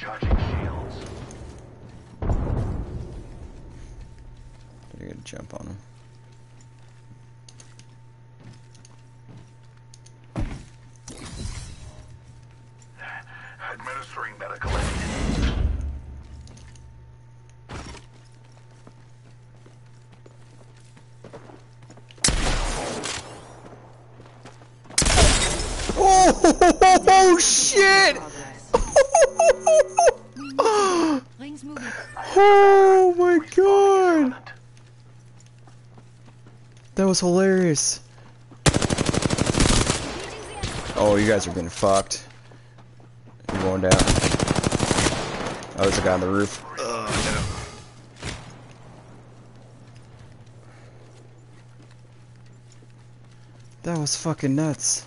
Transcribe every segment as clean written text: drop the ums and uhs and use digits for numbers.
Recharging shields. You're gonna jump on him. Administering medical aid. Oh shit! Rings moving. Oh my god! That was hilarious. Oh, you guys are getting fucked. I'm going down. Oh, there's a guy on the roof. Oh no. That was fucking nuts.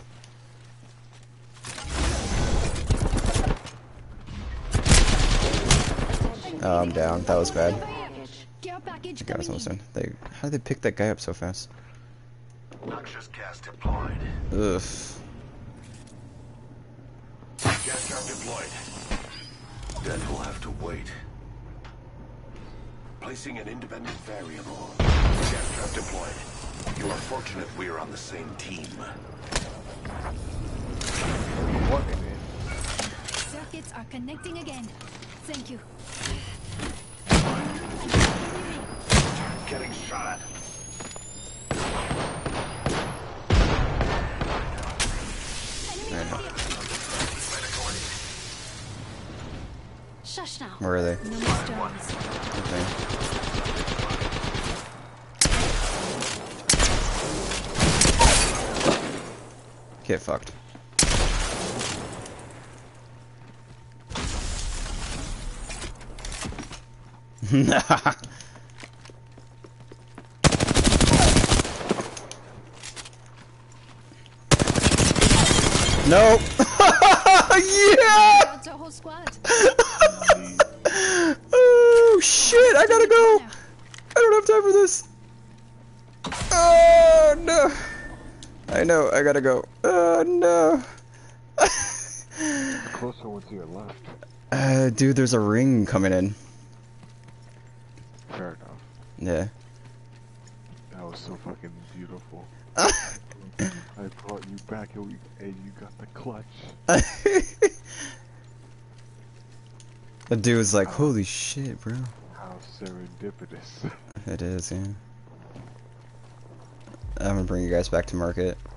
Oh, I'm down. That was bad. The guy was almost done. How did they pick that guy up so fast? Noxious gas deployed. Ugh. Gas trap deployed. Death will have to wait. Placing an independent variable. Gas trap deployed. You are fortunate we are on the same team. What? Circuits are connecting again. Thank you. Getting shot. I know. Shush now. Where are they? No more stories. Okay. Get fucked. Nope. Yeah. That's our whole squad. Oh shit! I gotta go. I don't have time for this. Oh no. I know. I gotta go. Oh no. The closer one to your left. Dude, there's a ring coming in. Fair enough. Yeah. That was so fucking beautiful. I brought you back and you got the clutch. The dude was like, holy shit, bro. How serendipitous. It is, yeah. I'm gonna bring you guys back to market.